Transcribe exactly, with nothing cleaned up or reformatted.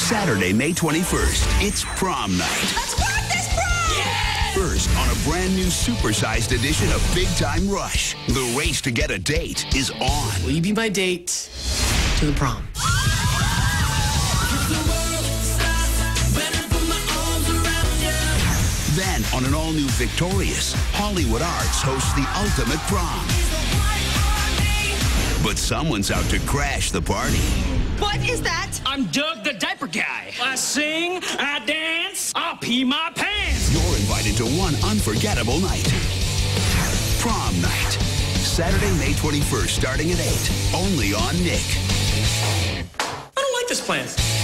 Saturday, May twenty-first, it's prom night. Let's rock this prom! Yes! First, on a brand new supersized edition of Big Time Rush, the race to get a date is on. Will you be my date to the prom? Then, on an all-new Victorious, Hollywood Arts hosts the ultimate prom. But someone's out to crash the party. What is that? I'm Doug the Diaper Guy. I sing, I dance, I pee my pants. You're invited to one unforgettable night. Prom night. Saturday, May twenty-first, starting at eight. Only on Nick. I don't like this plan.